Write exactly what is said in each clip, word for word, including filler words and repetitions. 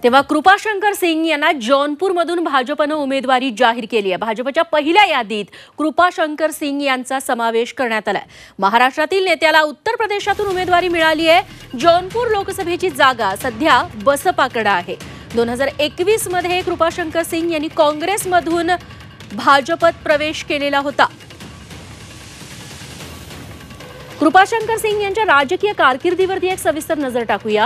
तेव्हा कृपाशंकर सिंग यांना जौनपूरमधून भाजपनं उमेदवारी जाहीर केली आहे। भाजपच्या पहिल्या यादीत कृपाशंकर सिंग यांचा समावेश करण्यात आलाय। महाराष्ट्रातील नेत्याला उत्तर प्रदेशातून उमेदवारी मिळाली आहे। जौनपूर लोकसभेची जागा सध्या बसपाकडे आहे। दोन हजार एकवीस मध्ये कृपाशंकर सिंग यांनी काँग्रेसमधून भाजपत प्रवेश केलेला होता। कृपाशंकर सिंग यांच्या राजकीय कारकिर्दीवरती एक सविस्तर नजर टाकूयात।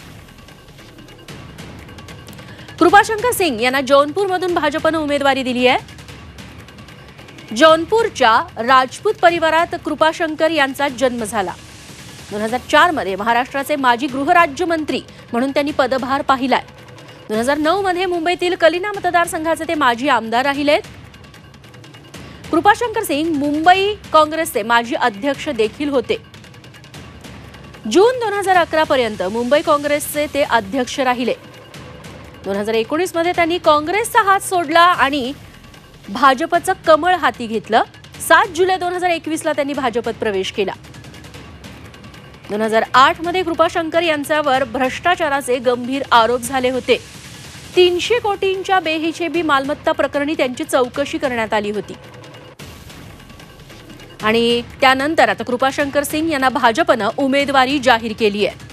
कृपाशंकर सिंग यांना जौनपूरमधून भाजपनं उमेदवारी दिली आहे। जौनपूरच्या राजपूत परिवारात कृपाशंकर यांचा जन्म झाला। दोन हजार चार मध्ये महाराष्ट्राचे माजी गृहराज्यमंत्री म्हणून त्यांनी पदभार पाहिलाय। दोन हजार नऊ मध्ये मुंबईतील कलिना मतदारसंघाचे ते माजी आमदार राहिलेत। कृपाशंकर सिंग मुंबई काँग्रेसचे माजी अध्यक्ष देखील होते। जून दोन हजार अकरा पर्यंत मुंबई काँग्रेसचे ते अध्यक्ष राहिले। दोन हजार एकोणीस मध्ये त्यांनी काँग्रेसचा हात सोडला आणि भाजपचं कमळ हाती घेतलं। सात जुलै दोन हजार एकवीस ला त्यांनी भाजपत प्रवेश केला। दोन हजार आठ मध्ये कृपाशंकर यांच्यावर भ्रष्टाचाराचे गंभीर आरोप झाले होते। तीनशे कोटींच्या बेहिशेबी मालमत्ता प्रकरणी त्यांची चौकशी करण्यात आली होती आणि त्यानंतर आता कृपाशंकर सिंग यांना भाजपनं उमेदवारी जाहीर केली आहे।